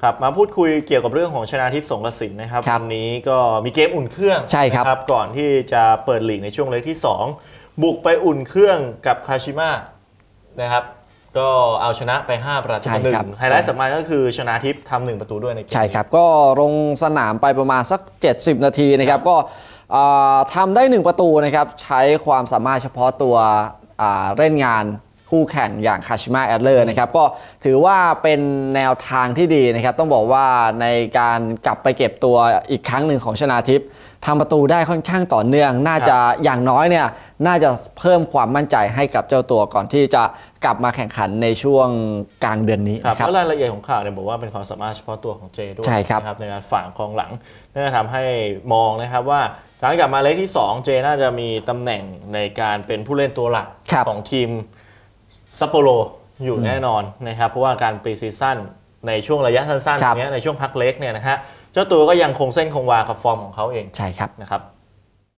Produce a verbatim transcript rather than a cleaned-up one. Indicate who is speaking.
Speaker 1: ครับมาพูดคุยเกี่ยวกับเรื่องของชนาทิพย์สงกสินนะครับวันนี้ก็มีเกมอุ่นเครื่อง
Speaker 2: ใช่ครับ
Speaker 1: รบก่อนที่จะเปิดลีกในช่วงเล็กที่สองบุกไปอุ่นเครื่องกับคาชิมะนะครับก็เอาชนะไปห้าประตูต่อหนึ่งไฮไลท์สำคัญก็คือชนาทิพย์ทำหนึ่งประตูด้วยในเกม
Speaker 2: ใช่ครับก็ลงสนามไปประมาณสักเจ็ดสิบนาทีนะครับก็ทำได้หนึ่งประตูนะครับใช้ความสามารถเฉพาะตัวเล่นงานคู่แข่งอย่างคาชิมะแอดเลอร์นะครับก็ถือว่าเป็นแนวทางที่ดีนะครับต้องบอกว่าในการกลับไปเก็บตัวอีกครั้งหนึ่งของชนาทิพย์ทำประตูได้ค่อนข้างต่อเนื่องน่าจะอย่างน้อยเนี่ยน่าจะเพิ่มความมั่นใจให้กับเจ้าตัวก่อนที่จะกลับมาแข่งขันในช่วงกลางเดือนนี้
Speaker 1: ครับแล้วรายละเอียดของข่าวเนี่ยบอกว่าเป็นความสามารถเฉพาะตัวของเจด้วยนะครับในการฝ่างกองหลังนั่นจะทำให้มองนะครับว่าการกลับมาเล็กที่สองเจน่าจะมีตำแหน่งในการเป็นผู้เล่นตัวหลักของทีมซัปโปโรอยู่แน่นอนนะครับเพราะว่าการปรีซีซั่นในช่วงระยะสั้นๆอย่างเงี้ยในช่วงพักเล็กเนี่ยนะฮะเจ้าตัวก็ยังคงเส้นคงวากับฟอร์มของเขาเอง
Speaker 2: ใช่ครับ
Speaker 1: นะครับ